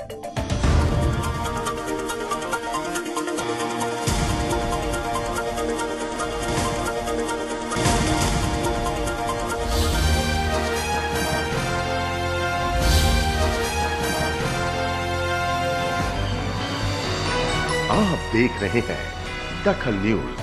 आप देख रहे हैं दखल न्यूज।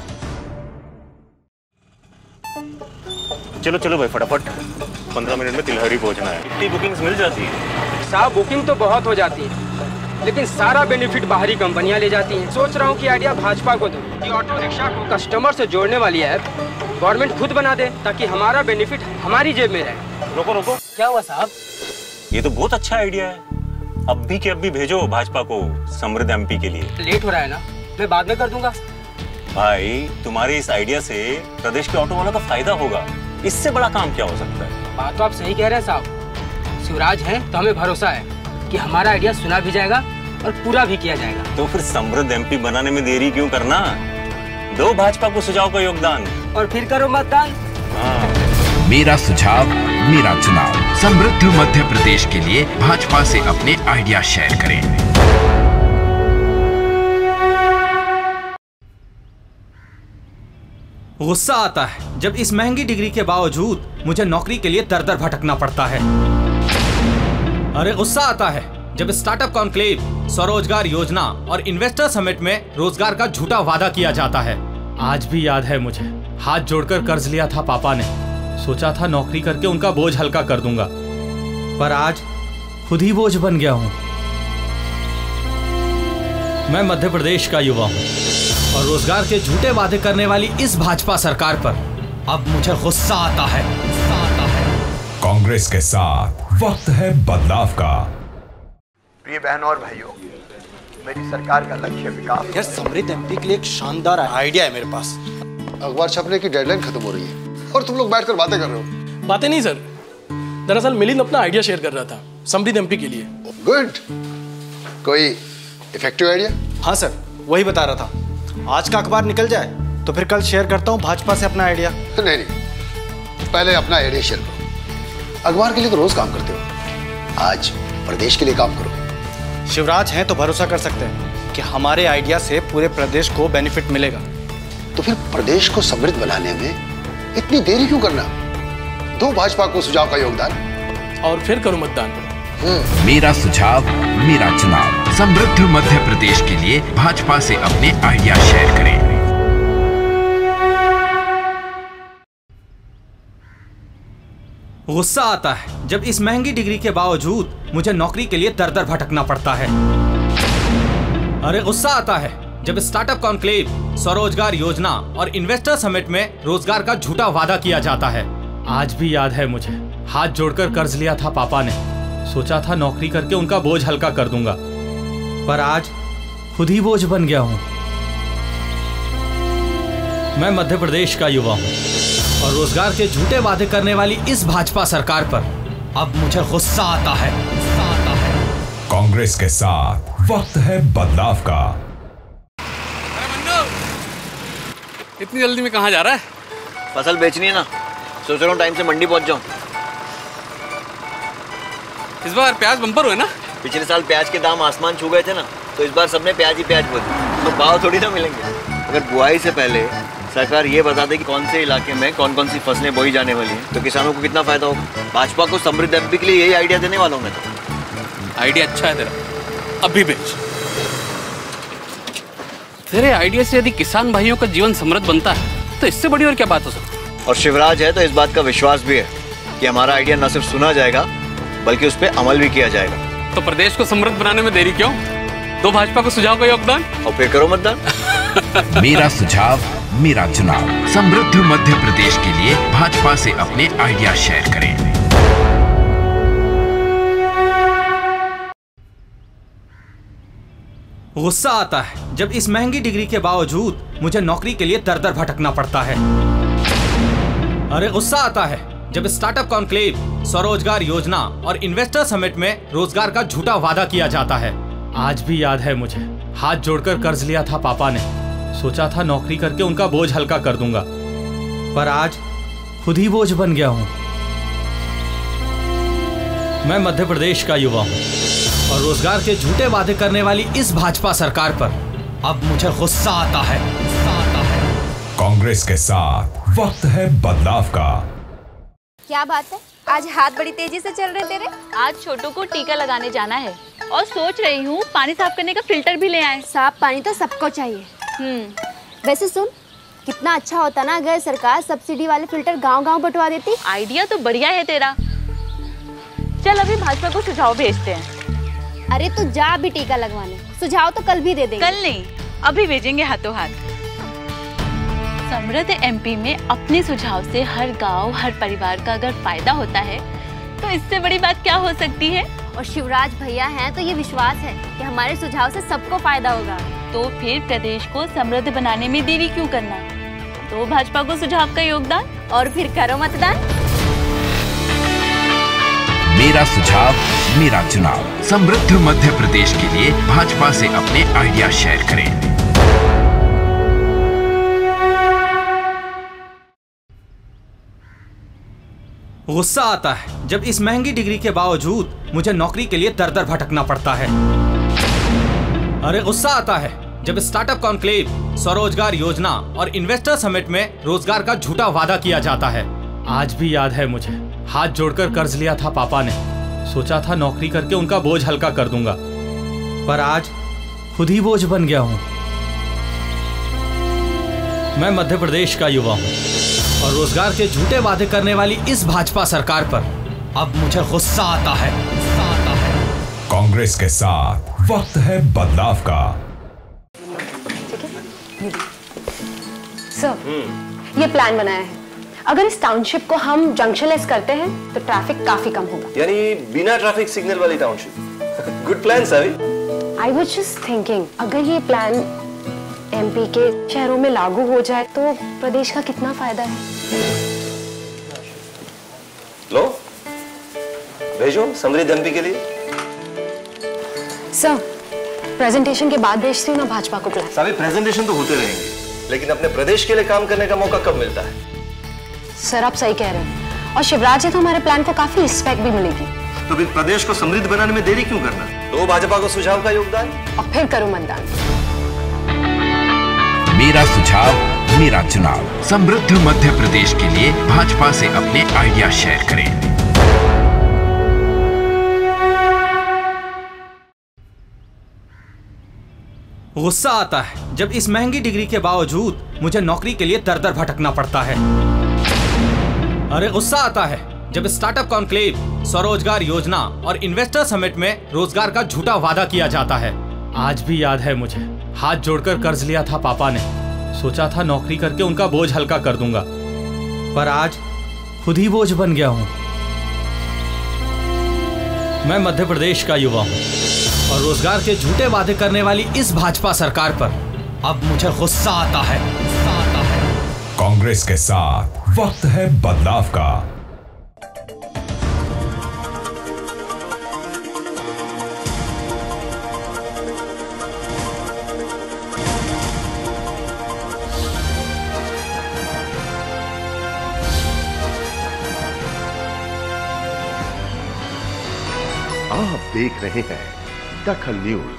चलो चलो भाई फटाफट, 15 मिनट में तिलहरी पहुंचना है। इतनी बुकिंग्स मिल जाती है साहब? बुकिंग तो बहुत हो जाती है, लेकिन सारा बेनिफिट बाहरी कंपनियां ले जाती हैं। सोच रहा हूँ कि आइडिया भाजपा को दूं कि ऑटो रिक्शा को कस्टमर से जोड़ने वाली ऐप गवर्नमेंट खुद बना दे, ताकि हमारा बेनिफिट हमारी जेब में रहे। रोको रोको, क्या हुआ साहब? ये तो बहुत अच्छा आइडिया है। अब भी के अब भी भेजो भाजपा को समृद्ध एमपी के लिए। लेट हो रहा है ना, मैं बाद में कर दूंगा। भाई तुम्हारे इस आइडिया से प्रदेश के ऑटो वालों का फायदा होगा। इससे बड़ा काम क्या हो सकता है? बात तो आप सही कह रहे हैं साहब। शिवराज हैं तो हमें भरोसा है कि हमारा आइडिया सुना भी जाएगा और पूरा भी किया जाएगा। तो फिर समृद्ध एमपी बनाने में देरी क्यों करना? दो भाजपा को सुझाव का योगदान और फिर करो मतदान। मेरा सुझाव मेरा चुनाव। समृद्ध मध्य प्रदेश के लिए भाजपा से अपने आइडिया शेयर करें। गुस्सा आता है जब इस महंगी डिग्री के बावजूद मुझे नौकरी के लिए दर दर भटकना पड़ता है। अरे गुस्सा आता है जब स्टार्टअप कॉन्क्लेव, स्वरोजगार योजना और इन्वेस्टर समिट में रोजगार का झूठा वादा किया जाता है। आज भी याद है मुझे, हाथ जोड़कर कर्ज लिया था पापा ने। सोचा था नौकरी करके उनका बोझ हल्का कर दूंगा, पर आज खुद ही बोझ बन गया हूं। मैं मध्य प्रदेश का युवा हूं और रोजगार के झूठे वादे करने वाली इस भाजपा सरकार पर अब मुझे गुस्सा आता है। कांग्रेस के साथ वक्त है बदलाव का। प्रिय बहनों और भाइयों, मेरी सरकार का लक्ष्य विकास। यार समृद्ध एमपी के लिए एक शानदार आइडिया है मेरे पास। अखबार छपने की डेडलाइन खत्म हो रही है और तुम लोग बैठकर बातें कर रहे हो। बातें नहीं सर, दरअसल मिलिंद अपना आइडिया शेयर कर रहा था समृद्ध एमपी के लिए। गुड, कोई इफेक्टिव आइडिया? हाँ सर, वही बता रहा था। आज का अखबार निकल जाए तो फिर कल शेयर करता हूँ भाजपा से अपना आइडिया। नहीं, पहले अपना आइडिया शेयर करो। अखबार के लिए तो रोज काम करते हो, आज प्रदेश के लिए काम करो। शिवराज हैं तो भरोसा कर सकते हैं कि हमारे आइडिया से पूरे प्रदेश को बेनिफिट मिलेगा। तो फिर प्रदेश को समृद्ध बनाने में इतनी देरी क्यों करना? दो भाजपा को सुझाव का योगदान और फिर करो मतदान। मेरा सुझाव मेरा चुनाव। समृद्ध मध्य प्रदेश के लिए भाजपा से अपने आइडिया शेयर करें। गुस्सा आता है जब इस महंगी डिग्री के बावजूद मुझे नौकरी के लिए दर दर भटकना पड़ता है। अरे गुस्सा आता है जब स्टार्टअप कॉन्क्लेव, स्वरोजगार योजना और इन्वेस्टर समिट में रोजगार का झूठा वादा किया जाता है। आज भी याद है मुझे, हाथ जोड़कर कर्ज लिया था पापा ने। सोचा था नौकरी करके उनका बोझ हल्का कर दूंगा, पर आज खुद ही बोझ बन गया हूं। मैं मध्य प्रदेश का युवा हूं और रोजगार के झूठे वादे करने वाली इस भाजपा सरकार पर अब मुझे गुस्सा आता है। कांग्रेस के साथ वक्त है बदलाव का। इतनी जल्दी में कहाँ जा रहा है? फसल बेचनी है ना, सोच रहा हूँ टाइम से मंडी पहुँच जाऊँ। इस बार प्याज बम्पर हुए ना? पिछले साल प्याज के दाम आसमान छू गए थे ना, तो इस बार सबने प्याज ही प्याज बोल दी, तो भाव थोड़ी ना मिलेंगे। अगर बुआई से पहले सरकार ये बता दे कि कौन से इलाके में कौन कौन सी फसलें बोई जाने वाली हैं, तो किसानों को कितना फायदा होगा। भाजपा को समृद्ध एमपी के लिए यही आइडिया देने वाला हूँ मैं तो। आइडिया अच्छा है तेरा, अभी बेच। तेरे आइडिया से यदि किसान भाइयों का जीवन समृद्ध बनता है तो इससे बड़ी और क्या बात हो सकती है। और शिवराज है तो इस बात का विश्वास भी है कि हमारा आइडिया न सिर्फ सुना जाएगा बल्कि उस पर अमल भी किया जाएगा। तो प्रदेश को समृद्ध बनाने में देरी क्यों? दो भाजपा को सुझाव का योगदान और फिर करो मतदान। मेरा सुझाव मेरा चुनाव। समृद्ध मध्य प्रदेश के लिए भाजपा से अपने आइडिया शेयर करें। गुस्सा आता है जब इस महंगी डिग्री के बावजूद मुझे नौकरी के लिए दर दर भटकना पड़ता है। अरे गुस्सा आता है जब स्टार्टअप कॉन्क्लेव, स्वरोजगार योजना और इन्वेस्टर समिट में रोजगार का झूठा वादा किया जाता है। आज भी याद है मुझे, हाथ जोड़कर कर्ज लिया था पापा ने। सोचा था नौकरी करके उनका बोझ हल्का कर दूंगा, पर आज खुद ही बोझ बन गया हूं। मैं मध्य प्रदेश का युवा हूं और रोजगार के झूठे वादे करने वाली इस भाजपा सरकार पर अब मुझे गुस्सा आता है। कांग्रेस के साथ वक्त है बदलाव का। क्या बात है, आज हाथ बड़ी तेजी से चल रहे तेरे। आज छोटू को टीका लगाने जाना है और सोच रही हूँ पानी साफ करने का फिल्टर भी ले आए। साफ पानी तो सबको चाहिए। वैसे सुन, कितना अच्छा होता ना अगर सरकार सब्सिडी वाले फिल्टर गांव-गांव बंटवा देती। आइडिया तो बढ़िया है तेरा। चल अभी भाजपा को सुझाव भेजते हैं। अरे तू जा अभी टीका लगवाने, सुझाव तो कल भी दे देंगे। कल नहीं, अभी भेजेंगे हाथों हाथ। समृद्ध एमपी में अपने सुझाव से हर गांव, हर परिवार का अगर फायदा होता है तो इससे बड़ी बात क्या हो सकती है। और शिवराज भैया हैं तो ये विश्वास है कि हमारे सुझाव से सबको फायदा होगा। तो फिर प्रदेश को समृद्ध बनाने में देरी क्यों करना। तो भाजपा को सुझाव का योगदान और फिर करो मतदान। मेरा सुझाव मेरा चुनाव। समृद्ध मध्य प्रदेश के लिए भाजपा से अपने आइडिया शेयर करें। गुस्सा आता है जब इस महंगी डिग्री के बावजूद मुझे नौकरी के लिए दर दर भटकना पड़ता है। अरे गुस्सा आता है जब स्टार्टअप कॉन्क्लेव, स्वरोजगार योजना और इन्वेस्टर समिट में रोजगार का झूठा वादा किया जाता है। आज भी याद है मुझे, हाथ जोड़कर कर्ज लिया था पापा ने। सोचा था नौकरी करके उनका बोझ हल्का कर दूंगा, पर आज खुद ही बोझ बन गया हूं। मैं मध्य प्रदेश का युवा हूं और रोजगार के झूठे वादे करने वाली इस भाजपा सरकार पर अब मुझे गुस्सा आता है। कांग्रेस के साथ वक्त है बदलाव का। सर, ये प्लान बनाया है। अगर इस टाउनशिप को हम जंक्शनलेस करते हैं तो ट्रैफिक काफी कम होगा। यानी बिना ट्रैफिक सिग्नल वाली township. Good plan sir. I was just thinking, अगर ये प्लान एमपी के शहरों में लागू हो जाए तो प्रदेश का कितना फायदा है। लो, भेजो समृद्ध एमपी के लिए। सर, प्रेजेंटेशन के बाद भेजती हूँ ना भाजपा को प्लान। साहब, प्रेजेंटेशन तो होते रहेंगे, लेकिन अपने प्रदेश के लिए काम करने का मौका कब मिलता है। सर, आप सही कह रहे हैं और शिवराज है तो हमारे प्लान को काफी रिस्पेक्ट भी मिलेगी। तो फिर प्रदेश को समृद्ध बनाने में देरी क्यों करना। तो भाजपा को सुझाव का योगदान और फिर करो मतदान। मेरा सुझाव मेरा चुनाव। समृद्ध मध्य प्रदेश के लिए भाजपा से अपने आइडिया शेयर करें। गुस्सा आता है जब इस महंगी डिग्री के बावजूद मुझे नौकरी के लिए दर दर भटकना पड़ता है। अरे गुस्सा आता है जब स्टार्टअप कॉन्क्लेव, स्वरोजगार योजना और इन्वेस्टर समिट में रोजगार का झूठा वादा किया जाता है। आज भी याद है मुझे, हाथ जोड़कर कर्ज लिया था पापा ने। सोचा था नौकरी करके उनका बोझ हल्का कर दूंगा, पर आज खुद ही बोझ बन गया हूं। मैं मध्य प्रदेश का युवा हूं और रोजगार के झूठे वादे करने वाली इस भाजपा सरकार पर अब मुझे गुस्सा आता है। कांग्रेस के साथ वक्त है बदलाव का। आप देख रहे हैं दखल न्यूज।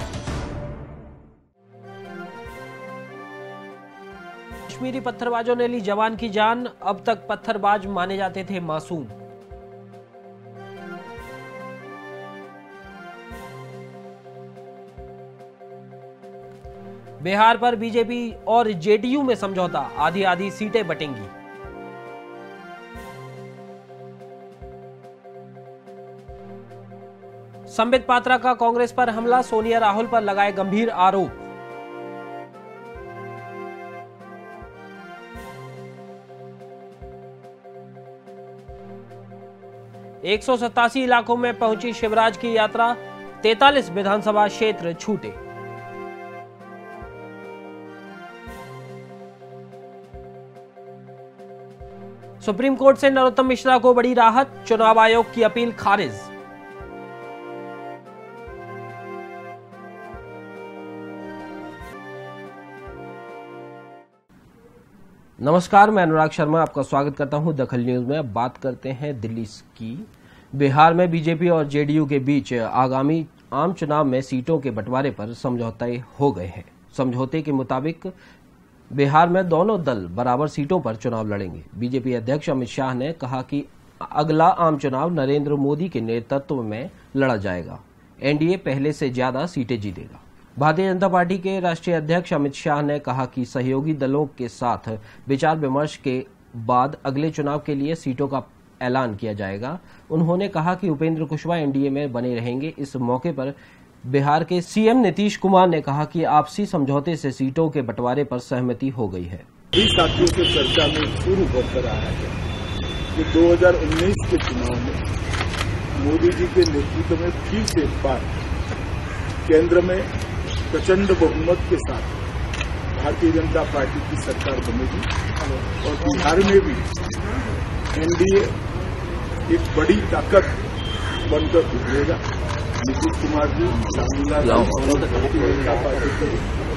कश्मीरी पत्थरबाजों ने ली जवान की जान। अब तक पत्थरबाज माने जाते थे मासूम। बिहार पर बीजेपी और जेडीयू में समझौता, आधी आधी सीटें बटेंगी। संबित पात्रा का कांग्रेस पर हमला, सोनिया राहुल पर लगाए गंभीर आरोप। एक 187 इलाकों में पहुंची शिवराज की यात्रा, 43 विधानसभा क्षेत्र छूटे। सुप्रीम कोर्ट से नरोत्तम मिश्रा को बड़ी राहत, चुनाव आयोग की अपील खारिज। नमस्कार, मैं अनुराग शर्मा आपका स्वागत करता हूं दखल न्यूज में। अब बात करते हैं दिल्ली की। बिहार में बीजेपी और जेडीयू के बीच आगामी आम चुनाव में सीटों के बंटवारे पर समझौते हो गए हैं। समझौते के मुताबिक बिहार में दोनों दल बराबर सीटों पर चुनाव लड़ेंगे। बीजेपी अध्यक्ष अमित शाह ने कहा कि अगला आम चुनाव नरेंद्र मोदी के नेतृत्व में लड़ा जाएगा। एनडीए पहले से ज्यादा सीटें जीतेगा। भारतीय जनता पार्टी के राष्ट्रीय अध्यक्ष अमित शाह ने कहा कि सहयोगी दलों के साथ विचार विमर्श के बाद अगले चुनाव के लिए सीटों का ऐलान किया जाएगा। उन्होंने कहा कि उपेंद्र कुशवाहा एनडीए में बने रहेंगे। इस मौके पर बिहार के सीएम नीतीश कुमार ने कहा कि आपसी समझौते से सीटों के बंटवारे पर सहमति हो गई है। साथियों से चर्चा में शुरू होकर आया है कि 2019 के चुनाव में मोदी जी के नेतृत्व में फिर से एक बार केंद्र में प्रचंड बहुमत के साथ भारतीय जनता पार्टी की सरकार बनेगी और बिहार में भी एनडीए एक बड़ी ताकत बनकर उभरेगा। नीतीश कुमार जी, भारतीय जनता पार्टी के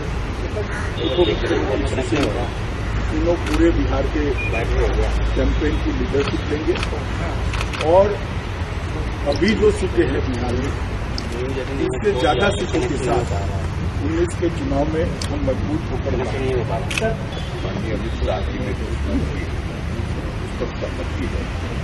तीनों पूरे बिहार के कैंपेन की लीडरशिप लेंगे और अभी जो सीटें हैं बिहार में इससे ज्यादा सीटों के साथ 19 के चुनाव में हम मजबूत होकर माननीय अमित शाह जी ने सहमति है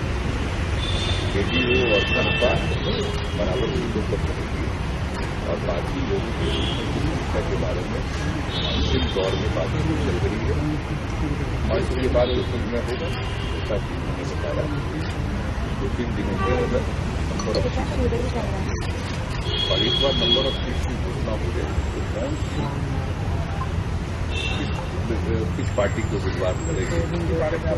एनडीए और सपा बराबर सीटों पर करेंगे और बाकी लोगों की भूमिका के बारे में अंतिम दौर में बातचीत चल रही है और इसके बाद जो निर्णय होगा उसका मैंने बताया 2-3 दिनों के अंदर नंबर ऑफ सीट और इस बार नंबर ऑफ सीट की घोषणा हो जाए तो कौन किस पार्टी को विश्वास करेगी इसके बारे में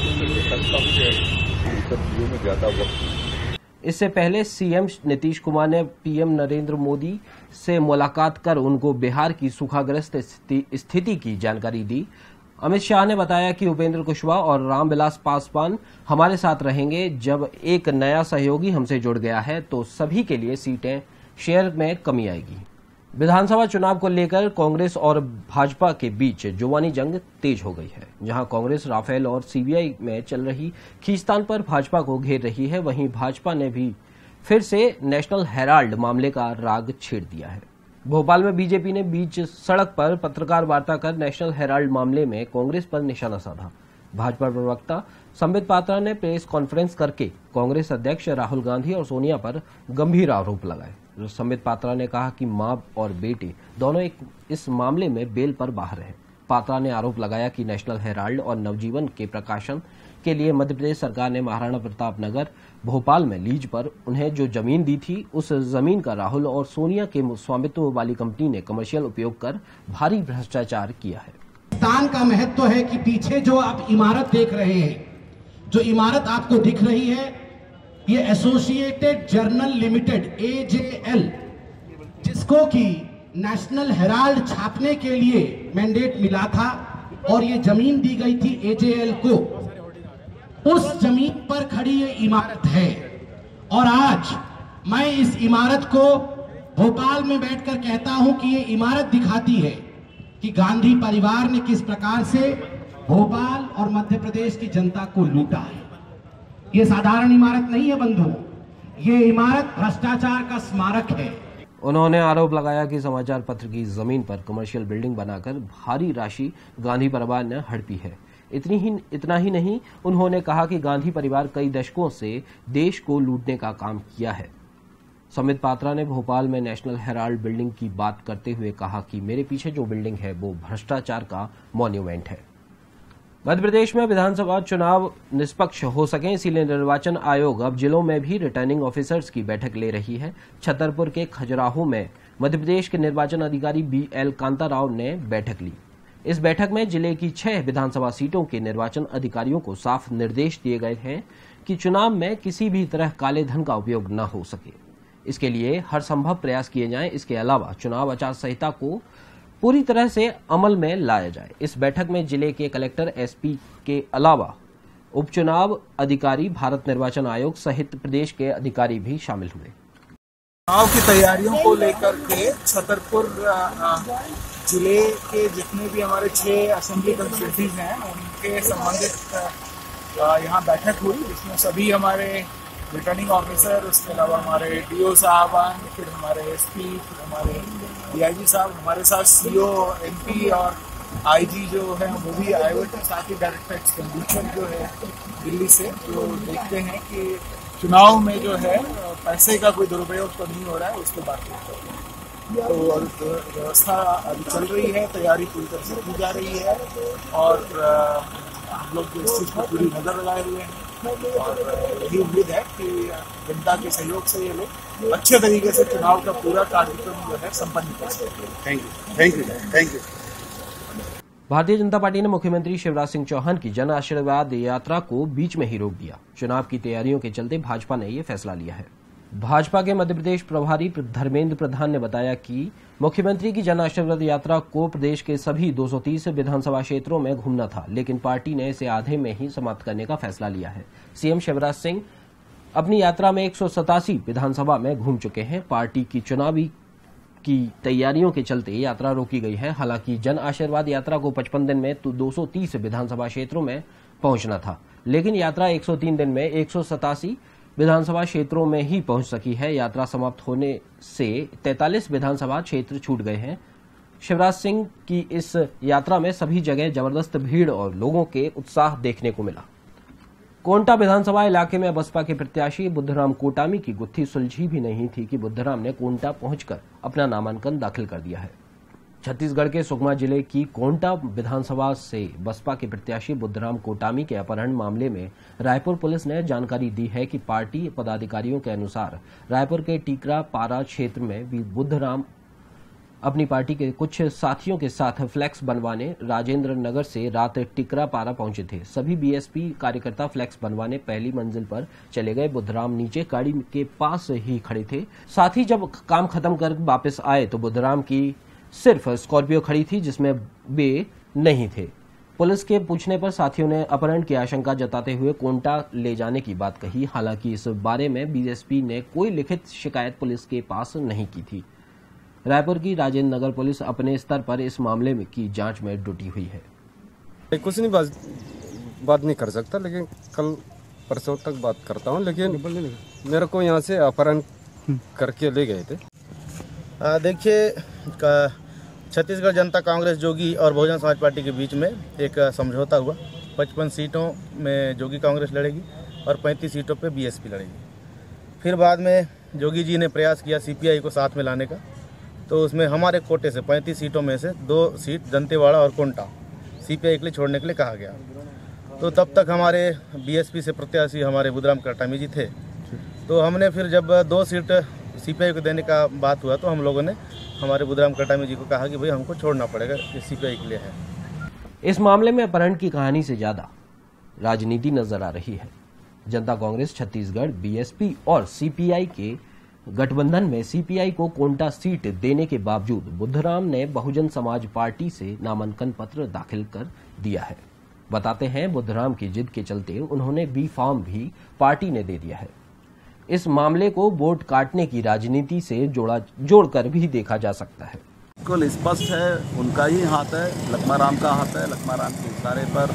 चीजों में ज्यादा वक्त। इससे पहले सीएम नीतीश कुमार ने पीएम नरेंद्र मोदी से मुलाकात कर उनको बिहार की सूखाग्रस्त स्थिति की जानकारी दी। अमित शाह ने बताया कि उपेंद्र कुशवाहा और रामविलास पासवान हमारे साथ रहेंगे। जब एक नया सहयोगी हमसे जुड़ गया है तो सभी के लिए सीटें शेयर में कमी आएगी। विधानसभा चुनाव को लेकर कांग्रेस और भाजपा के बीच जुबानी जंग तेज हो गई है। जहां कांग्रेस राफेल और सीबीआई में चल रही खींचतान पर भाजपा को घेर रही है, वहीं भाजपा ने भी फिर से नेशनल हेराल्ड मामले का राग छेड़ दिया है। भोपाल में बीजेपी ने बीच सड़क पर पत्रकार वार्ता कर नेशनल हेराल्ड मामले में कांग्रेस पर निशाना साधा। भाजपा प्रवक्ता संबित पात्रा ने प्रेस कॉन्फ्रेंस करके कांग्रेस अध्यक्ष राहुल गांधी और सोनिया पर गंभीर आरोप लगाए। संबित पात्रा ने कहा कि मां और बेटे दोनों इस मामले में बेल पर बाहर हैं। पात्रा ने आरोप लगाया कि नेशनल हेराल्ड और नवजीवन के प्रकाशन के लिए मध्य प्रदेश सरकार ने महाराणा प्रताप नगर भोपाल में लीज पर उन्हें जो जमीन दी थी, उस जमीन का राहुल और सोनिया के स्वामित्व वाली कंपनी ने कमर्शियल उपयोग कर भारी भ्रष्टाचार किया है। स्थान का महत्व है कि पीछे जो आप इमारत देख रहे हैं, जो इमारत आपको दिख रही है, ये एसोसिएटेड जर्नल लिमिटेड AJL, जिसको कि नेशनल हेराल्ड छापने के लिए मैंडेट मिला था और ये जमीन दी गई थी AJL को, उस जमीन पर खड़ी ये इमारत है। और आज मैं इस इमारत को भोपाल में बैठकर कहता हूं कि ये इमारत दिखाती है कि गांधी परिवार ने किस प्रकार से भोपाल और मध्य प्रदेश की जनता को लूटा है। ये साधारण इमारत नहीं है बंधुओं, ये इमारत भ्रष्टाचार का स्मारक है। उन्होंने आरोप लगाया कि समाचार पत्र की जमीन पर कमर्शियल बिल्डिंग बनाकर भारी राशि गांधी परिवार ने हड़पी है। इतना ही नहीं, उन्होंने कहा कि गांधी परिवार कई दशकों से देश को लूटने का काम किया है। संबित पात्रा ने भोपाल में नेशनल हेराल्ड बिल्डिंग की बात करते हुए कहा कि मेरे पीछे जो बिल्डिंग है वो भ्रष्टाचार का मॉन्यूमेंट है। मध्य प्रदेश में विधानसभा चुनाव निष्पक्ष हो सके, इसीलिए निर्वाचन आयोग अब जिलों में भी रिटर्निंग ऑफिसर्स की बैठक ले रही है। छतरपुर के खजुराहो में मध्य प्रदेश के निर्वाचन अधिकारी BL कांता राव ने बैठक ली। इस बैठक में जिले की 6 विधानसभा सीटों के निर्वाचन अधिकारियों को साफ निर्देश दिए गए हैं कि चुनाव में किसी भी तरह काले धन का उपयोग न हो सके। इसके लिए हर संभव प्रयास किए जाएं। इसके अलावा चुनाव आचार संहिता को पूरी तरह से अमल में लाया जाए। इस बैठक में जिले के कलेक्टर SP के अलावा उपचुनाव अधिकारी, भारत निर्वाचन आयोग सहित प्रदेश के अधिकारी भी शामिल हुए। चुनाव की तैयारियों को लेकर के छतरपुर जिले के जितने भी हमारे 6 असेंबली कंस्टिट्यूएंसीज हैं उनके संबंधित यहाँ बैठक हुई, जिसमें सभी हमारे रिटर्निंग ऑफिसर, उसके अलावा हमारे DO साहबान, फिर हमारे SP, फिर हमारे DIG साहब, हमारे साथ CO, MP और IG जो है वो भी आए हुए थे, साथ ही डायरेक्टर एक्सपेंडिचर जो है दिल्ली से, जो देखते हैं कि चुनाव में जो है पैसे का कोई दुरुपयोग तो नहीं हो रहा है, उसके बात करते हैं। तो व्यवस्था अभी चल रही है, तैयारी पूरी तरह से की जा रही है और हम लोग इस चीज़ पर पूरी नज़र लगाए हुए हैं और यही उम्मीद है कि जनता के सहयोग से ये लोग अच्छे तरीके से चुनाव का पूरा कार्यक्रम जो है संपन्न कर सकेंगे। Thank you. Bharatiya Janata party ने मुख्यमंत्री शिवराज सिंह चौहान की जन आशीर्वाद यात्रा को बीच में ही रोक दिया। चुनाव की तैयारियों के चलते भाजपा ने ये फैसला लिया है। भाजपा के मध्य प्रदेश प्रभारी धर्मेंद्र प्रधान ने बताया कि मुख्यमंत्री की जन आशीर्वाद यात्रा को प्रदेश के सभी 230 विधानसभा क्षेत्रों में घूमना था, लेकिन पार्टी ने इसे आधे में ही समाप्त करने का फैसला लिया है। सीएम शिवराज सिंह अपनी यात्रा में 187 विधानसभा में घूम चुके हैं। पार्टी की चुनावी की तैयारियों के चलते यात्रा रोकी गई है। हालांकि जन आशीर्वाद यात्रा को 55 दिन में 230 विधानसभा क्षेत्रों में पहुंचना था, लेकिन यात्रा 103 दिन में 187 विधानसभा क्षेत्रों में ही पहुंच सकी है। यात्रा समाप्त होने से 43 विधानसभा क्षेत्र छूट गए हैं। शिवराज सिंह की इस यात्रा में सभी जगह जबरदस्त भीड़ और लोगों के उत्साह देखने को मिला। कोंटा विधानसभा इलाके में बसपा के प्रत्याशी बुद्धराम कोटामी की गुत्थी सुलझी भी नहीं थी कि बुद्धराम ने कोंटा पहुंचकर अपना नामांकन दाखिल कर दिया है। छत्तीसगढ़ के सुकमा जिले की कोंटा विधानसभा से बसपा के प्रत्याशी बुद्धराम कोटामी के अपहरण मामले में रायपुर पुलिस ने जानकारी दी है कि पार्टी पदाधिकारियों के अनुसार रायपुर के टीकरा पारा क्षेत्र में भी बुद्धराम अपनी पार्टी के कुछ साथियों के साथ फ्लैक्स बनवाने राजेंद्र नगर से रात टिकरा पारा पहुंचे थे। सभी बीएसपी कार्यकर्ता फ्लैक्स बनवाने पहली मंजिल पर चले गए। बुद्धराम नीचे गाड़ी के पास ही खड़े थे। साथ ही जब काम खत्म कर वापस आए तो बुद्धराम की सिर्फ स्कॉर्पियो खड़ी थी जिसमें वे नहीं थे। पुलिस के पूछने पर साथियों ने अपहरण की आशंका जताते हुए कोंटा ले जाने की बात कही। हालांकि इस बारे में बीएसपी ने कोई लिखित शिकायत पुलिस के पास नहीं की थी। रायपुर की राजेंद्र नगर पुलिस अपने स्तर पर इस मामले में की जांच में जुटी हुई है। कुछ नहीं बात नहीं कर सकता, लेकिन कल परसों तक बात करता हूं। लेकिन मेरे को यहाँ से अपहरण करके ले गए थे। देखिए, छत्तीसगढ़ जनता कांग्रेस जोगी और बहुजन समाज पार्टी के बीच में एक समझौता हुआ। 55 सीटों में जोगी कांग्रेस लड़ेगी और 35 सीटों पे बीएसपी लड़ेगी। फिर बाद में जोगी जी ने प्रयास किया सीपीआई को साथ में लाने का, तो उसमें हमारे कोटे से 35 सीटों में से 2 सीट दंतेवाड़ा और कोंटा सीपीआई के लिए छोड़ने के लिए कहा गया। तो तब तक हमारे बीएसपी से प्रत्याशी हमारे बुद्धराम कोटामी जी थे। तो हमने फिर जब 2 सीट सीपीआई को देने का बात हुआ तो हम लोगों ने हमारे बुद्धराम कोटामी जी को कहा कि भाई हमको छोड़ना पड़ेगा, ये सीपीआई के लिए है। इस मामले में अपहरण की कहानी से ज्यादा राजनीति नजर आ रही है। जनता कांग्रेस छत्तीसगढ़ बीएसपी और सीपीआई के गठबंधन में सीपीआई को कोंटा सीट देने के बावजूद बुद्धराम ने बहुजन समाज पार्टी से नामांकन पत्र दाखिल कर दिया है। बताते हैं बुद्धराम की जिद के चलते उन्होंने बी फॉर्म भी पार्टी ने दे दिया है। इस मामले को वोट काटने की राजनीति से जोड़कर भी देखा जा सकता है। बिल्कुल स्पष्ट है, उनका ही हाथ है, लखमा राम का हाथ है। लखमा राम के इशारे पर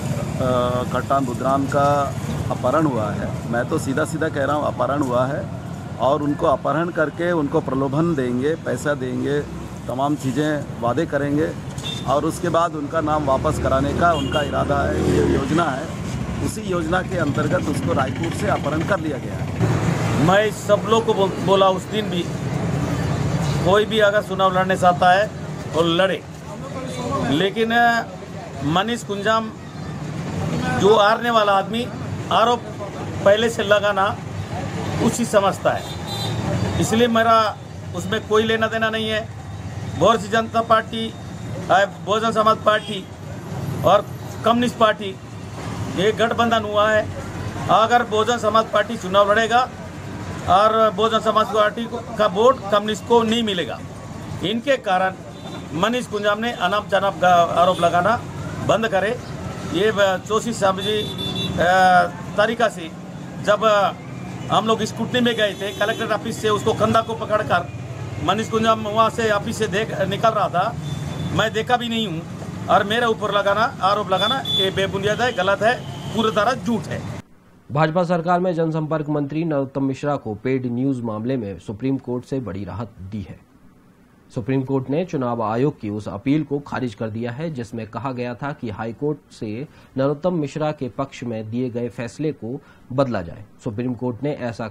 कट्टा बुद्धराम का अपहरण हुआ है। मैं तो सीधा सीधा कह रहा हूँ अपहरण हुआ है, और उनको अपहरण करके उनको प्रलोभन देंगे, पैसा देंगे, तमाम चीज़ें वादे करेंगे और उसके बाद उनका नाम वापस कराने का उनका इरादा है। ये योजना है, उसी योजना के अंतर्गत उसको रायपुर से अपहरण कर लिया गया है। मैं सब लोग को बोला उस दिन भी, कोई भी अगर चुनाव लड़ने से आता है और लड़े, लेकिन मनीष कुंजाम जो हारने वाला आदमी आरोप पहले से लगाना उसी समझता है, इसलिए मेरा उसमें कोई लेना देना नहीं है। भारतीय जनता पार्टी, बहुजन समाज पार्टी और कम्युनिस्ट पार्टी ये गठबंधन हुआ है। अगर बहुजन समाज पार्टी चुनाव लड़ेगा और बहुजन समाज पार्टी का वोट कम्युनिस्ट को नहीं मिलेगा, इनके कारण मनीष कुंजाम ने अनाप शनाप आरोप लगाना बंद करे। ये 34 समझी तरीका से जब हम लोग स्कूटनी में गए थे, कलेक्टर ऑफिस से उसको कंधा को पकड़कर मनीष कुंजाम वहाँ से ऑफिस से निकल रहा था, मैं देखा भी नहीं हूँ, और मेरे ऊपर आरोप लगाना ये बेबुनियाद है, गलत है, पूरी तरह झूठ है। भाजपा सरकार में जनसंपर्क मंत्री नरोत्तम मिश्रा को पेड न्यूज मामले में सुप्रीम कोर्ट से बड़ी राहत दी है। सुप्रीम कोर्ट ने चुनाव आयोग की उस अपील को खारिज कर दिया है जिसमें कहा गया था कि हाईकोर्ट से नरोत्तम मिश्रा के पक्ष में दिए गए फैसले को बदला जाए। सुप्रीम कोर्ट ने ऐसा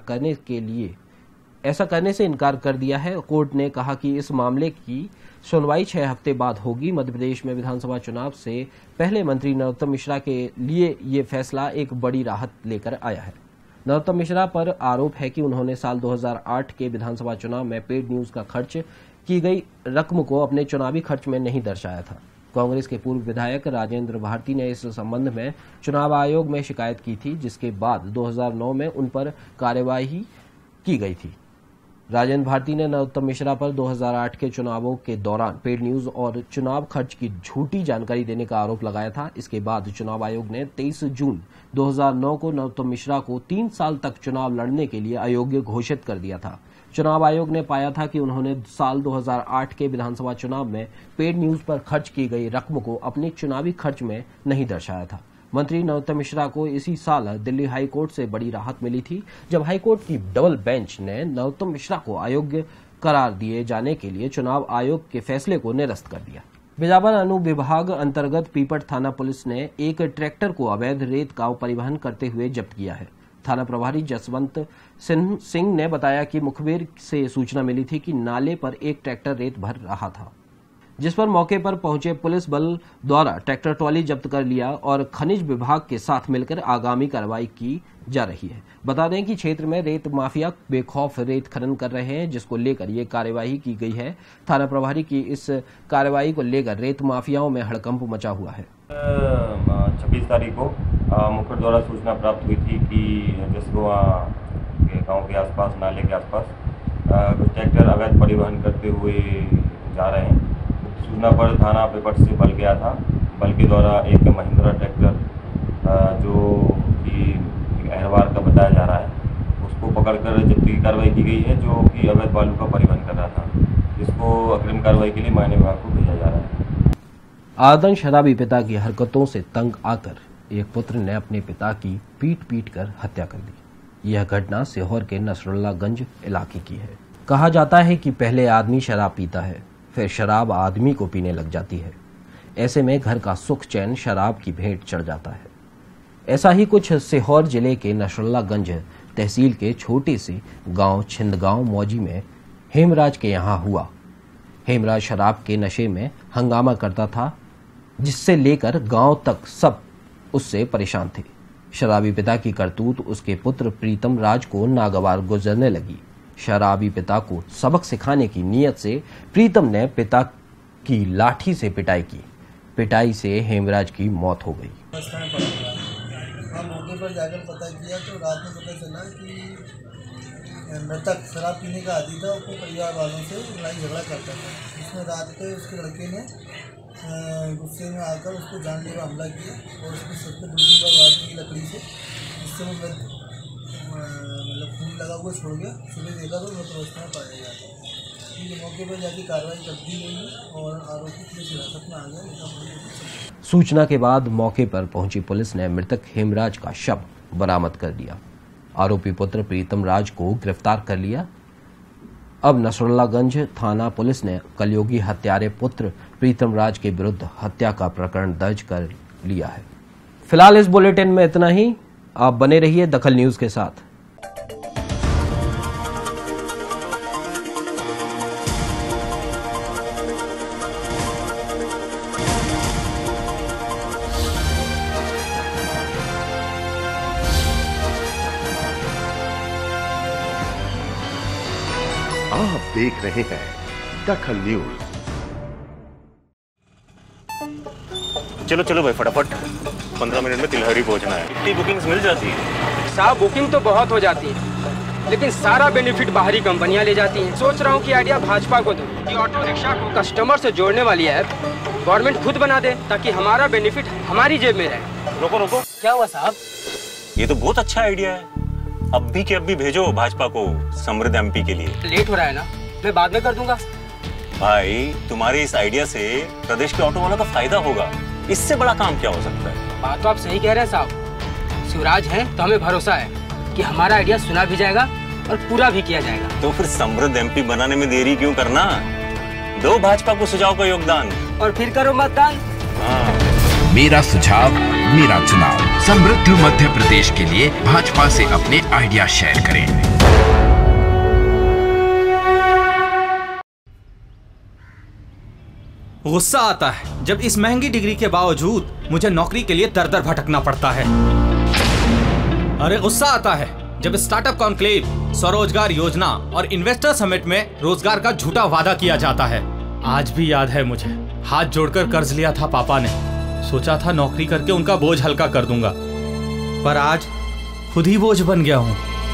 करने से इनकार कर दिया है। कोर्ट ने कहा कि इस मामले की सुनवाई 6 हफ्ते बाद होगी। मध्य प्रदेश में विधानसभा चुनाव से पहले मंत्री नरोत्तम मिश्रा के लिए ये फैसला एक बड़ी राहत लेकर आया है। नरोत्तम मिश्रा पर आरोप है कि उन्होंने साल 2008 के विधानसभा चुनाव में पेड न्यूज का खर्च की गई रकम को अपने चुनावी खर्च में नहीं दर्शाया था। कांग्रेस के पूर्व विधायक राजेंद्र भारती ने इस संबंध में चुनाव आयोग में शिकायत की थी, जिसके बाद 2009 में उन पर कार्यवाही की गई थी। राजेंद्र भारती ने नरोत्तम मिश्रा पर 2008 के चुनावों के दौरान पेड न्यूज और चुनाव खर्च की झूठी जानकारी देने का आरोप लगाया था। इसके बाद चुनाव आयोग ने 23 जून 2009 को नरोत्तम मिश्रा को 3 साल तक चुनाव लड़ने के लिए अयोग्य घोषित कर दिया था। चुनाव आयोग ने पाया था कि उन्होंने साल 2008 के विधानसभा चुनाव में पेड न्यूज पर खर्च की गई रकम को अपने चुनावी खर्च में नहीं दर्शाया था। मंत्री नरोत्तम मिश्रा को इसी साल दिल्ली हाई कोर्ट से बड़ी राहत मिली थी, जब हाई कोर्ट की डबल बेंच ने नरोत्तम मिश्रा को अयोग्य करार दिए जाने के लिए चुनाव आयोग के फैसले को निरस्त कर दिया। बिजावर अनुविभाग अंतर्गत पीपट थाना पुलिस ने एक ट्रैक्टर को अवैध रेत का परिवहन करते हुए जब्त किया है। थाना प्रभारी जसवंत सिंह ने बताया कि मुखबिर से सूचना मिली थी कि नाले पर एक ट्रैक्टर रेत भर रहा था, जिस पर मौके पर पहुंचे पुलिस बल द्वारा ट्रैक्टर ट्रॉली जब्त कर लिया और खनिज विभाग के साथ मिलकर आगामी कार्रवाई की जा रही है। बता दें कि क्षेत्र में रेत माफिया बेखौफ रेत खनन कर रहे हैं, जिसको लेकर ये कार्यवाही की गई है। थाना प्रभारी की इस कार्यवाही को लेकर रेत माफियाओं में हड़कंप मचा हुआ है। 26 तारीख को मुखबिर द्वारा सूचना प्राप्त हुई थी कि जसगोवा के गाँव के आसपास, नाले के आसपास कुछ ट्रैक्टर अवैध परिवहन करते हुए जा रहे हैं। सूचना पर थाना पेपट से बल गया था। बल के द्वारा एक महिंद्रा ट्रैक्टर जो कि अहरवार का बताया जा रहा है, उसको पकड़कर जब्ती की कार्रवाई की गई है, जो कि अवैध बालू का परिवहन कर रहा था, जिसको अग्रिम कार्रवाई के लिए मायने विभाग को भेजा जा रहा है। आदन शराबी पिता की हरकतों से तंग आकर एक पुत्र ने अपने पिता की पीट कर हत्या कर दी। यह घटना सीहोर के नसरुल्लागंज इलाके की है। कहा जाता है कि पहले आदमी शराब पीता है, फिर शराब आदमी को पीने लग जाती है। ऐसे में घर का सुख चैन शराब की भेंट चढ़ जाता है। ऐसा ही कुछ सीहोर जिले के नसरुल्लागंज तहसील के छोटे से गांव छिंदगांव मौजी में हेमराज के यहां हुआ। हेमराज शराब के नशे में हंगामा करता था, जिससे लेकर गांव तक सब उससे परेशान थे। शराबी पिता की करतूत उसके पुत्र प्रीतम राज को नागवार गुजरने लगी। शराबी पिता को सबक सिखाने की नीयत से प्रीतम ने पिता की लाठी से पिटाई की। पिटाई से हेमराज की मौत हो गई। मौके पर जाकर पता किया तो रात में पता चला कि मृतक शराब पीने का आदी था, अपने परिवार वालों से लड़ाई झगड़ा करता था। इसमें रात को उसके लड़के ने गुस्से में आकर उसको जानलेवा हमला किया और उसके सिर पर 2-3 बार वार की लकड़ी से, जिससे वो मतलब खून लगा हुआ छोड़ गया। सुबह देखा तो मृत अवस्था में पाया गया। मौके पर जाके कार्रवाई कर दी गई और आरोपी पुलिस हिरासत में आ गया। सूचना के बाद मौके पर पहुंची पुलिस ने मृतक हेमराज का शव बरामद कर लिया। आरोपी पुत्र प्रीतम राज को गिरफ्तार कर लिया। अब नसरुल्लागंज थाना पुलिस ने कलयोगी हत्यारे पुत्र प्रीतम राज के विरुद्ध हत्या का प्रकरण दर्ज कर लिया है। फिलहाल इस बुलेटिन में इतना ही। आप बने रहिए दखल न्यूज के साथ। आप देख रहे हैं दखल न्यूज। चलो चलो भाई फटाफट, 15 मिनट में तिलहरी पहुंचना है। इतनी बुकिंग्स मिल जाती है? साहब बुकिंग तो बहुत हो जाती है, लेकिन सारा बेनिफिट बाहरी कंपनियां ले जाती हैं। सोच रहा हूं कि आइडिया भाजपा को दूं कि ऑटो रिक्शा को कस्टमर से जोड़ने वाली ऐप गवर्नमेंट खुद बना दे, ताकि हमारा बेनिफिट हमारी जेब में रहे। रोको रोको, क्या हुआ साहब? ये तो बहुत अच्छा आइडिया है। अब भी भेजो भाजपा को समृद्ध एमपी के लिए। लेट हो रहा है ना, मैं बाद में कर दूंगा। भाई तुम्हारे इस आइडिया से प्रदेश के ऑटो वालों का फायदा होगा। इससे बड़ा काम क्या हो सकता है? बात तो आप सही कह रहे हैं साहब। शिवराज है तो हमें भरोसा है कि हमारा आइडिया सुना भी जाएगा और पूरा भी किया जाएगा। तो फिर समृद्ध एमपी बनाने में देरी क्यों करना? दो भाजपा को सुझाव का योगदान और फिर करो मतदान। मेरा सुझाव मेरा चुनाव। समृद्ध मध्य प्रदेश के लिए भाजपा से अपने आइडिया शेयर करें। गुस्सा आता है जब इस महंगी डिग्री के बावजूद मुझे नौकरी के लिए दर दर भटकना पड़ता है। अरे गुस्सा आता है जब स्टार्टअप कॉन्क्लेव, स्वरोजगार योजना और इन्वेस्टर समिट में रोजगार का झूठा वादा किया जाता है। आज भी याद है मुझे, हाथ जोड़कर कर्ज लिया था पापा ने। सोचा था नौकरी करके उनका बोझ हल्का कर दूंगा, पर आज खुद ही बोझ बन गया हूं।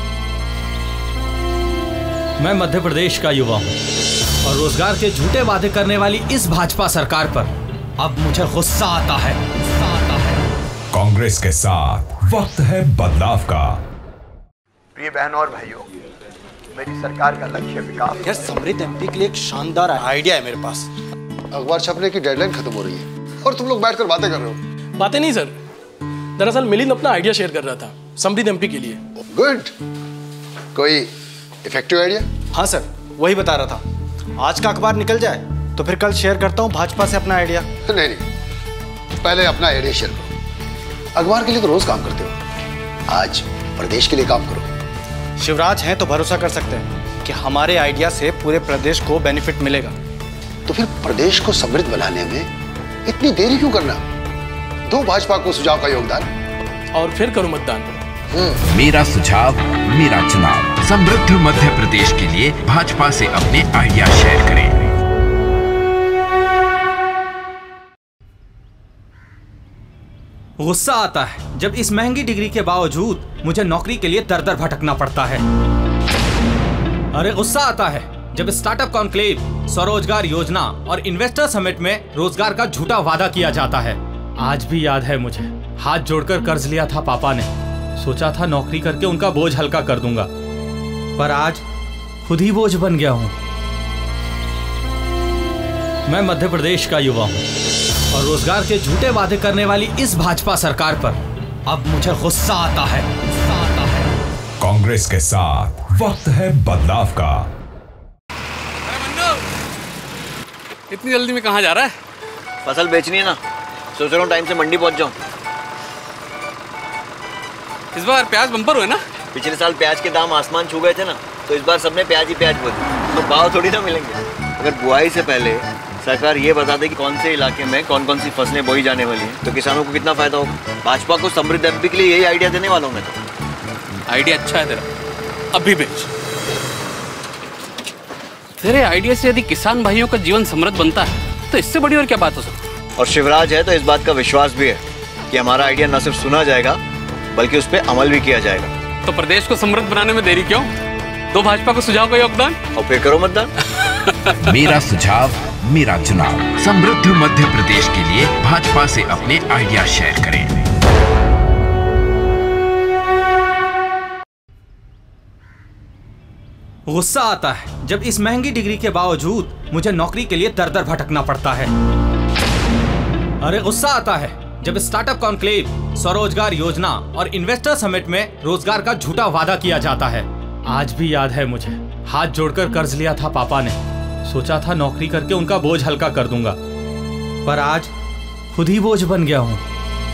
मैं मध्य प्रदेश का युवा हूं और रोजगार के झूठे वादे करने वाली इस भाजपा सरकार पर अब मुझे गुस्सा आता है। कांग्रेस के साथ वक्त है बदलाव का। प्रिय बहनों और भाइयों, मेरी सरकार का लक्ष्य विकास। यार समृद्ध एमपी के लिए एक शानदार आइडिया है मेरे पास। अखबार छपने की डेडलाइन खत्म हो रही है और तुम लोग बैठकर बातें कर रहे हो। बातें नहीं सर, दरअसल मिलिंद अपना आइडिया शेयर कर रहा था समृद्ध एमपी के लिए। गुड, कोई इफेक्टिव आइडिया? हाँ सर, वही बता रहा था। आज का अखबार निकल जाए तो फिर कल शेयर करता हूँ भाजपा से अपना आइडिया। नहीं, पहले अपना आइडिया शेयर करो। अखबार के लिए तो रोज काम करते हो, आज प्रदेश के लिए काम करो। शिवराज हैं तो भरोसा कर सकते हैं कि हमारे आइडिया से पूरे प्रदेश को बेनिफिट मिलेगा। तो फिर प्रदेश को समृद्ध बनाने में इतनी देरी क्यों करना? दो भाजपा को सुझाव का योगदान और फिर करो मतदान। मेरा सुझाव मेरा चुनाव। समृद्ध मध्य प्रदेश के लिए भाजपा से अपने आइडिया शेयर करें। गुस्सा आता है जब इस महंगी डिग्री के बावजूद मुझे नौकरी के लिए दर दर भटकना पड़ता है। अरे गुस्सा आता है जब स्टार्टअप कॉन्क्लेव, स्वरोजगार योजना और इन्वेस्टर समिट में रोजगार का झूठा वादा किया जाता है। आज भी याद है मुझे, हाथ जोड़कर कर्ज लिया था पापा ने। सोचा था नौकरी करके उनका बोझ हल्का कर दूंगा, पर आज खुद ही बोझ बन गया हूं। मैं मध्य प्रदेश का युवा हूं और रोजगार के झूठे वादे करने वाली इस भाजपा सरकार पर अब मुझे गुस्सा आता है। कांग्रेस के साथ वक्त है बदलाव का। इतनी जल्दी में कहाँ जा रहा है? फसल बेचनी है ना, सोच रहा हूँ टाइम से मंडी पहुँच जाऊँ। इस बार प्याज बम्पर हुए ना? पिछले साल प्याज के दाम आसमान छू गए थे ना, तो इस बार सबने प्याज ही प्याज बोल दिया, तो भाव थोड़ी ना मिलेंगे। अगर बुआई से पहले सरकार ये बता दे कि कौन से इलाके में कौन कौन सी फसलें बोई जाने वाली हैं, तो किसानों को कितना फायदा होगा। भाजपा को समृद्ध एमपी के लिए यही आइडिया देने वाला हूँ मैं तो। आइडिया अच्छा है तेरा, अभी बेच। तेरे आइडिया से यदि किसान भाइयों का जीवन समृद्ध बनता है तो इससे बड़ी और क्या बात हो सकती है। और शिवराज है तो इस बात का विश्वास भी है कि हमारा आइडिया न सिर्फ सुना जाएगा बल्कि उस पर अमल भी किया जाएगा। तो प्रदेश को समृद्ध बनाने में देरी क्यों? दो भाजपा को सुझाव का योगदान और फिर करो मतदान। मेरा सुझाव मेरा चुनाव। समृद्ध मध्य प्रदेश के लिए भाजपा से अपने आइडिया शेयर करें। गुस्सा आता है जब इस महंगी डिग्री के बावजूद मुझे नौकरी के लिए दर दर भटकना पड़ता है। अरे गुस्सा आता है जब स्टार्टअप कॉन्क्लेव, स्वरोजगार योजना और इन्वेस्टर समिट में रोजगार का झूठा वादा किया जाता है। आज भी याद है मुझे, हाथ जोड़कर कर्ज लिया था पापा ने। सोचा था नौकरी करके उनका बोझ हल्का कर दूंगा, पर आज खुद ही बोझ बन गया हूं।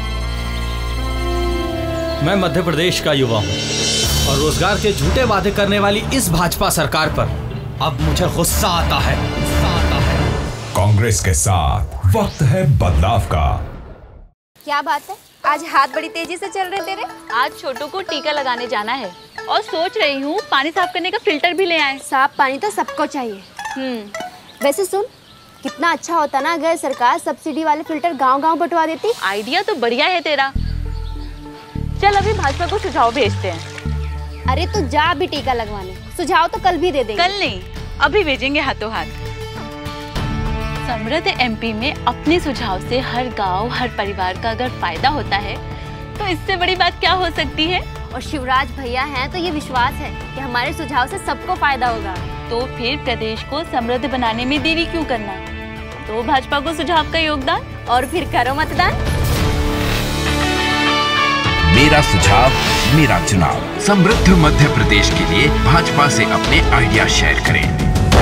मैं मध्य प्रदेश का युवा हूं और रोजगार के झूठे वादे करने वाली इस भाजपा सरकार पर अब मुझे गुस्सा आता है। कांग्रेस के साथ वक्त है बदलाव का। क्या बात है, आज हाथ बड़ी तेजी से चल रहे तेरे? आज छोटू को टीका लगाने जाना है और सोच रही हूँ पानी साफ करने का फिल्टर भी ले आए। साफ पानी तो सबको चाहिए। वैसे सुन, कितना अच्छा होता ना अगर सरकार सब्सिडी वाले फिल्टर गांव-गांव बंटवा देती। आइडिया तो बढ़िया है तेरा। चल अभी भाजपा को सुझाव भेजते हैं। अरे तो जा अभी टीका लगवाने, सुझाव तो कल भी दे देंगे। कल नहीं, अभी भेजेंगे हाथों हाथ। समृद्ध एमपी में अपने सुझाव से हर गांव, हर परिवार का अगर फायदा होता है तो इससे बड़ी बात क्या हो सकती है। और शिवराज भैया हैं तो ये विश्वास है कि हमारे सुझाव से सबको फायदा होगा। तो फिर प्रदेश को समृद्ध बनाने में देरी क्यों करना? तो भाजपा को सुझाव का योगदान और फिर करो मतदान। मेरा सुझाव मेरा चुनाव। समृद्ध मध्य प्रदेश के लिए भाजपा से अपने आइडिया शेयर करें।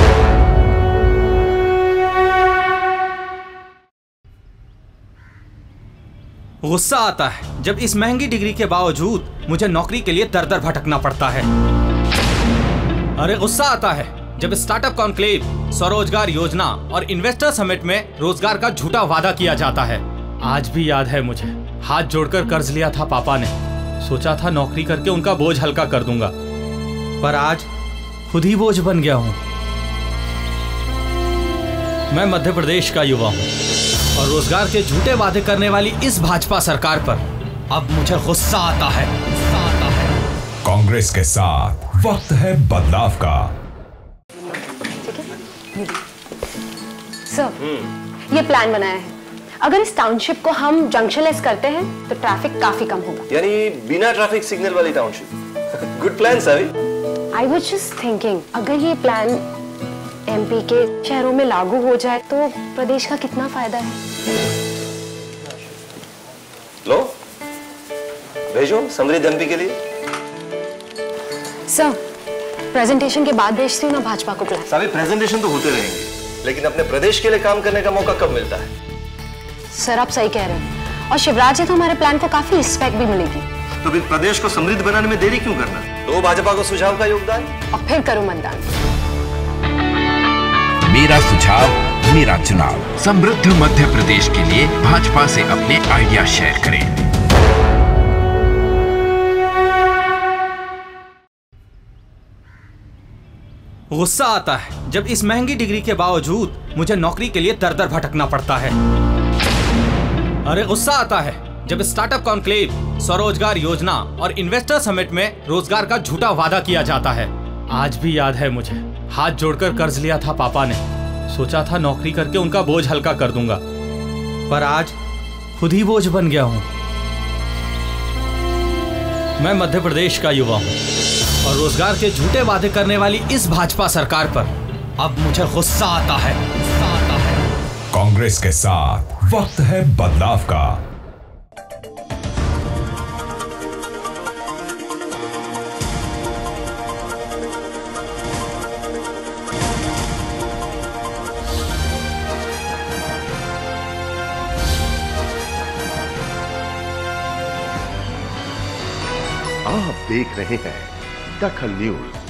गुस्सा आता है जब इस महंगी डिग्री के बावजूद मुझे नौकरी के लिए दर दर भटकना पड़ता है। अरे गुस्सा आता है जब स्टार्टअप कॉन्क्लेव, स्वरोजगार योजना और इन्वेस्टर समिट में रोजगार का झूठा वादा किया जाता है। आज भी याद है मुझे, हाथ जोड़कर कर्ज लिया था पापा ने। सोचा था नौकरी करके उनका बोझ हल्का कर दूंगा, पर आज खुद ही बोझ बन गया हूं। मैं मध्य प्रदेश का युवा हूं और रोजगार के झूठे वादे करने वाली इस भाजपा सरकार पर अब मुझे गुस्सा आता है। कांग्रेस के साथ वक्त है बदलाव का। सर, ये प्लान बनाया है। अगर इस टाउनशिप को हम जंक्शनलेस करते हैं तो ट्रैफिक काफी कम होगा। यानी बिना ट्रैफिक सिग्नल वाली township. Good plan sir. I was just thinking, अगर ये प्लान एमपी के शहरों में लागू हो जाए तो प्रदेश का कितना फायदा है। लो, भेजो समृद्ध एमपी के लिए। सर, प्रेजेंटेशन के बाद भेजती हूँ ना भाजपा को प्लान। सारे प्रेजेंटेशन तो होते रहेंगे, लेकिन अपने प्रदेश के लिए काम करने का मौका कब मिलता है? सर, आप सही कह रहे हैं और शिवराज जी तो हमारे प्लान को काफी रिस्पेक्ट भी मिलेगी। तो फिर प्रदेश को समृद्ध बनाने में देरी क्यों करना? दो भाजपा को सुझाव का योगदान और फिर करो मतदान। मेरा सुझाव मेरा चुनाव। समृद्ध मध्य प्रदेश के लिए भाजपा से अपने आइडिया शेयर करें। गुस्सा आता है जब इस महंगी डिग्री के बावजूद मुझे नौकरी के लिए दर दर भटकना पड़ता है। अरे गुस्सा आता है जब स्टार्टअप कॉन्क्लेव, स्वरोजगार योजना और इन्वेस्टर समिट में रोजगार का झूठा वादा किया जाता है। आज भी याद है मुझे, हाथ जोड़कर कर्ज लिया था पापा ने। सोचा था नौकरी करके उनका बोझ हल्का कर दूंगा, पर आज खुद ही बोझ बन गया हूं। मैं मध्य प्रदेश का युवा हूं और रोजगार के झूठे वादे करने वाली इस भाजपा सरकार पर अब मुझे गुस्सा आता है। कांग्रेस के साथ वक्त है बदलाव का। आप देख रहे हैं दखल न्यूज।